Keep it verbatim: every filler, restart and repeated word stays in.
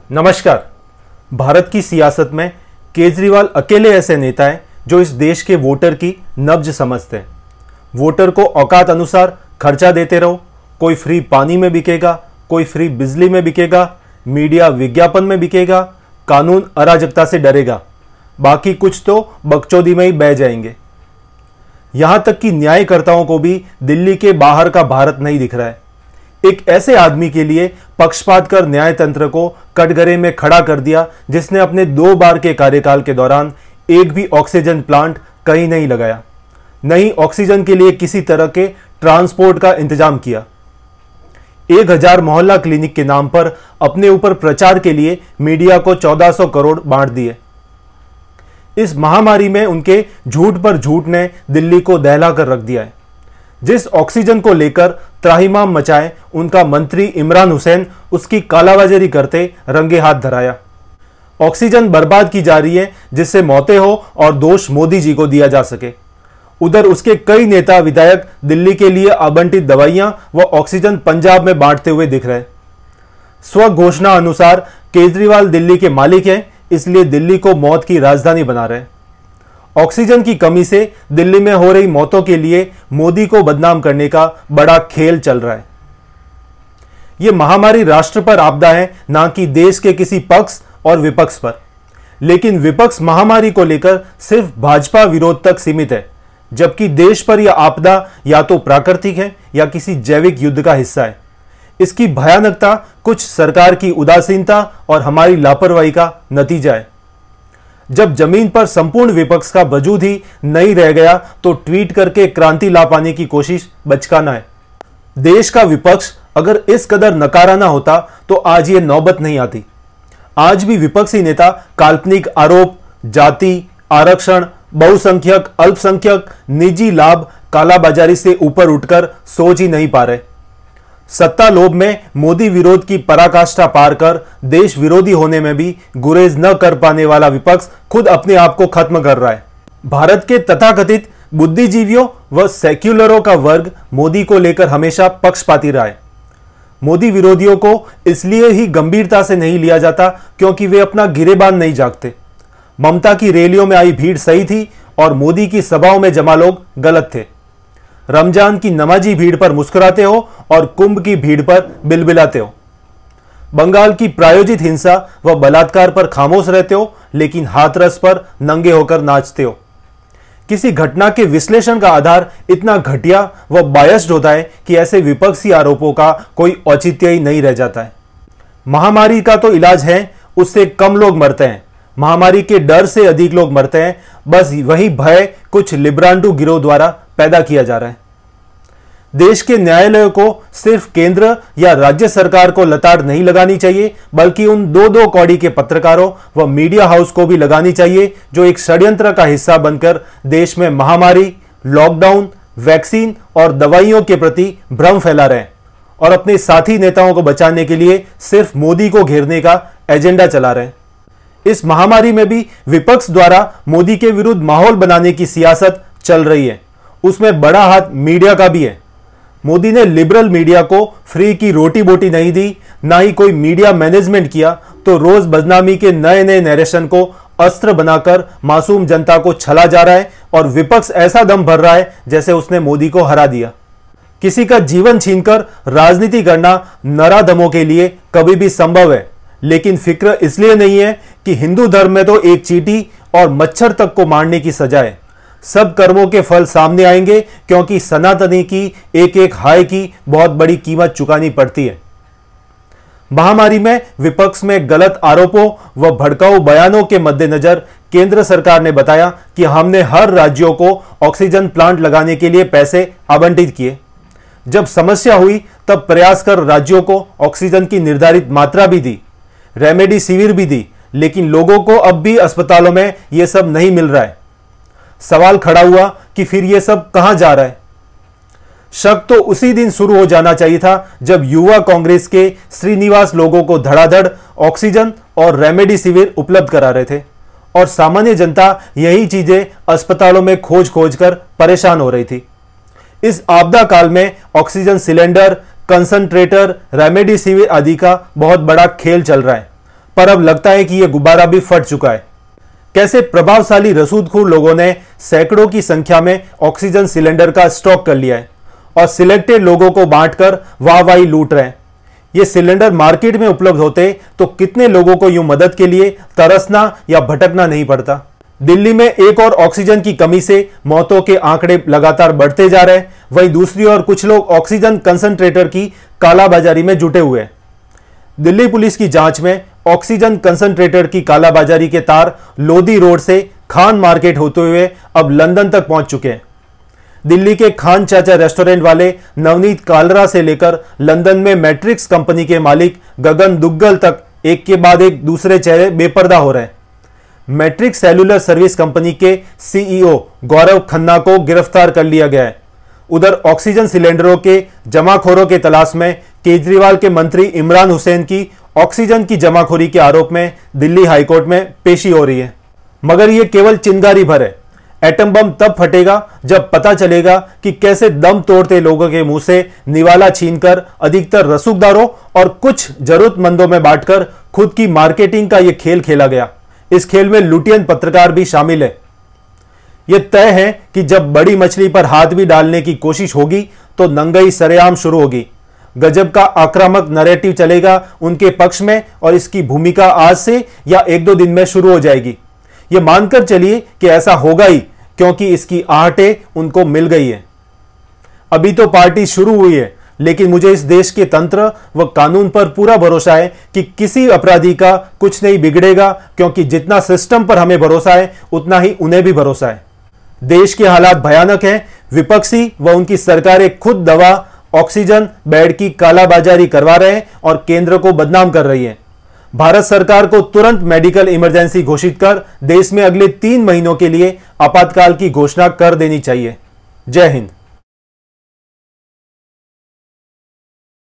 नमस्कार। भारत की सियासत में केजरीवाल अकेले ऐसे नेता हैं जो इस देश के वोटर की नब्ज समझते हैं। वोटर को औकात अनुसार खर्चा देते रहो, कोई फ्री पानी में बिकेगा, कोई फ्री बिजली में बिकेगा, मीडिया विज्ञापन में बिकेगा, कानून अराजकता से डरेगा, बाकी कुछ तो बकचोदी में ही बह जाएंगे। यहां तक कि न्यायकर्ताओं को भी दिल्ली के बाहर का भारत नहीं दिख रहा है। एक ऐसे आदमी के लिए पक्षपात कर न्यायतंत्र को कटघरे में खड़ा कर दिया जिसने अपने दो बार के कार्यकाल के दौरान एक भी ऑक्सीजन प्लांट कहीं नहीं लगाया, नहीं ऑक्सीजन के लिए किसी तरह के ट्रांसपोर्ट का इंतजाम किया। एक हजार मोहल्ला क्लिनिक के नाम पर अपने ऊपर प्रचार के लिए मीडिया को चौदह सौ करोड़ बांट दिए। इस महामारी में उनके झूठ पर झूठ ने दिल्ली को दहला कर रख दिया है। जिस ऑक्सीजन को लेकर त्राहिमाम मचाए उनका मंत्री इमरान हुसैन उसकी कालाबाजारी करते रंगे हाथ धराया। ऑक्सीजन बर्बाद की जा रही है जिससे मौतें हो और दोष मोदी जी को दिया जा सके। उधर उसके कई नेता विधायक दिल्ली के लिए आवंटित दवाइयां व ऑक्सीजन पंजाब में बांटते हुए दिख रहे। स्व घोषणा अनुसार केजरीवाल दिल्ली के मालिक हैं, इसलिए दिल्ली को मौत की राजधानी बना रहे। ऑक्सीजन की कमी से दिल्ली में हो रही मौतों के लिए मोदी को बदनाम करने का बड़ा खेल चल रहा है। यह महामारी राष्ट्र पर आपदा है, ना कि देश के किसी पक्ष और विपक्ष पर। लेकिन विपक्ष महामारी को लेकर सिर्फ भाजपा विरोध तक सीमित है, जबकि देश पर यह आपदा या तो प्राकृतिक है या किसी जैविक युद्ध का हिस्सा है। इसकी भयानकता कुछ सरकार की उदासीनता और हमारी लापरवाही का नतीजा है। जब जमीन पर संपूर्ण विपक्ष का वजूद ही नहीं रह गया तो ट्वीट करके क्रांति ला पाने की कोशिश बचकाना है। देश का विपक्ष अगर इस कदर नकाराना होता तो आज ये नौबत नहीं आती। आज भी विपक्षी नेता काल्पनिक आरोप, जाति, आरक्षण, बहुसंख्यक, अल्पसंख्यक, निजी लाभ, कालाबाजारी से ऊपर उठकर सोच ही नहीं पा रहे। सत्ता लोभ में मोदी विरोध की पराकाष्ठा पार कर देश विरोधी होने में भी गुरेज न कर पाने वाला विपक्ष खुद अपने आप को खत्म कर रहा है। भारत के तथाकथित बुद्धिजीवियों व सेक्युलरों का वर्ग मोदी को लेकर हमेशा पक्षपाती रहा है। मोदी विरोधियों को इसलिए ही गंभीरता से नहीं लिया जाता क्योंकि वे अपना गिरेबान नहीं जागते। ममता की रैलियों में आई भीड़ सही थी और मोदी की सभाओं में जमा लोग गलत थे। रमजान की नमाजी भीड़ पर मुस्कुराते हो और कुंभ की भीड़ पर बिलबिलाते हो। बंगाल की प्रायोजित हिंसा व बलात्कार पर खामोश रहते हो, लेकिन हाथरस पर नंगे होकर नाचते हो। किसी घटना के विश्लेषण का आधार इतना घटिया व बायस्ड होता है कि ऐसे विपक्षी आरोपों का कोई औचित्य ही नहीं रह जाता है। महामारी का तो इलाज है, उससे कम लोग मरते हैं। महामारी के डर से अधिक लोग मरते हैं। बस वही भय कुछ लिब्रांडू गिरोह द्वारा पैदा किया जा रहा है। देश के न्यायालयों को सिर्फ केंद्र या राज्य सरकार को लताड़ नहीं लगानी चाहिए, बल्कि उन दो दो कौड़ी के पत्रकारों व मीडिया हाउस को भी लगानी चाहिए जो एक षड्यंत्र का हिस्सा बनकर देश में महामारी, लॉकडाउन, वैक्सीन और दवाइयों के प्रति भ्रम फैला रहे हैं और अपने साथी नेताओं को बचाने के लिए सिर्फ मोदी को घेरने का एजेंडा चला रहे हैं। इस महामारी में भी विपक्ष द्वारा मोदी के विरुद्ध माहौल बनाने की सियासत चल रही है। उसमें बड़ा हाथ मीडिया का भी है। मोदी ने लिबरल मीडिया को फ्री की रोटी बोटी नहीं दी, ना ही कोई मीडिया मैनेजमेंट किया, तो रोज बदनामी के नए नए नरेशन को अस्त्र बनाकर मासूम जनता को छला जा रहा है और विपक्ष ऐसा दम भर रहा है जैसे उसने मोदी को हरा दिया। किसी का जीवन छीनकर राजनीति करना नराधमों के लिए कभी भी संभव है, लेकिन फिक्र इसलिए नहीं है कि हिंदू धर्म में तो एक चींटी और मच्छर तक को मारने की सजा है। सब कर्मों के फल सामने आएंगे क्योंकि सनातनी की एक एक हाय की बहुत बड़ी कीमत चुकानी पड़ती है। महामारी में विपक्ष में गलत आरोपों व भड़काऊ बयानों के मद्देनजर केंद्र सरकार ने बताया कि हमने हर राज्यों को ऑक्सीजन प्लांट लगाने के लिए पैसे आवंटित किए। जब समस्या हुई तब प्रयास कर राज्यों को ऑक्सीजन की निर्धारित मात्रा भी दी, रेमडेसिविर भी दी, लेकिन लोगों को अब भी अस्पतालों में यह सब नहीं मिल रहा है। सवाल खड़ा हुआ कि फिर यह सब कहां जा रहा है। शक तो उसी दिन शुरू हो जाना चाहिए था जब युवा कांग्रेस के श्रीनिवास लोगों को धड़ाधड़ ऑक्सीजन और रेमडेसिविर उपलब्ध करा रहे थे और सामान्य जनता यही चीजें अस्पतालों में खोज खोज कर परेशान हो रही थी। इस आपदा काल में ऑक्सीजन सिलेंडर, कंसंट्रेटर, रेमडेसिविर आदि का बहुत बड़ा खेल चल रहा है। पर अब लगता है कि यह गुब्बारा भी फट चुका है। कैसे प्रभावशाली रसूखोर लोगों ने सैकड़ों की संख्या में ऑक्सीजन सिलेंडर का स्टॉक कर लिया है और सिलेक्टेड लोगों को बांटकर वाहवाही लूट रहे हैं। ये सिलेंडर मार्केट में उपलब्ध होते तो कितने लोगों को यूं मदद के लिए तरसना या भटकना नहीं पड़ता। दिल्ली में एक और ऑक्सीजन की कमी से मौतों के आंकड़े लगातार बढ़ते जा रहे हैं, वहीं दूसरी ओर कुछ लोग ऑक्सीजन कंसंट्रेटर की कालाबाजारी में जुटे हुए हैं। दिल्ली पुलिस की जांच में ऑक्सीजन कंसंट्रेटर की कालाबाजारी के तार लोधी रोड से खान मार्केट होते हुए अब लंदन तक पहुंच चुके हैं। दिल्ली के खान चाचा रेस्टोरेंट वाले नवनीत कालरा से लेकर लंदन में मैट्रिक्स कंपनी के मालिक गगन दुग्गल तक एक के बाद एक दूसरे चेहरे बेपर्दा हो रहे हैं। मैट्रिक्स सेलुलर सर्विस कंपनी के सीईओ गौरव खन्ना को गिरफ्तार कर लिया गया है। उधर ऑक्सीजन सिलेंडरों के जमाखोरों के तलाश में केजरीवाल के मंत्री इमरान हुसैन की ऑक्सीजन की जमाखोरी के आरोप में दिल्ली हाईकोर्ट में पेशी हो रही है। मगर यह केवल चिंगारी भर है। एटम बम तब फटेगा जब पता चलेगा कि कैसे दम तोड़ते लोगों के मुंह से निवाला छीनकर अधिकतर रसूखदारों और कुछ जरूरतमंदों में बांटकर खुद की मार्केटिंग का यह खेल खेला गया। इस खेल में लुटियन पत्रकार भी शामिल है। यह तय है कि जब बड़ी मछली पर हाथ भी डालने की कोशिश होगी तो नंगई सरेआम शुरू होगी। गजब का आक्रामक नैरेटिव चलेगा उनके पक्ष में और इसकी भूमिका आज से या एक दो दिन में शुरू हो जाएगी। यह मानकर चलिए कि ऐसा होगा ही, क्योंकि इसकी आहटें उनको मिल गई है। अभी तो पार्टी शुरू हुई है, लेकिन मुझे इस देश के तंत्र व कानून पर पूरा भरोसा है कि किसी अपराधी का कुछ नहीं बिगड़ेगा, क्योंकि जितना सिस्टम पर हमें भरोसा है उतना ही उन्हें भी भरोसा है। देश के हालात भयानक हैं। विपक्षी व उनकी सरकारें खुद दवा, ऑक्सीजन, बेड की कालाबाजारी करवा रहे हैं और केंद्र को बदनाम कर रही है। भारत सरकार को तुरंत मेडिकल इमरजेंसी घोषित कर देश में अगले तीन महीनों के लिए आपातकाल की घोषणा कर देनी चाहिए। जय हिंद।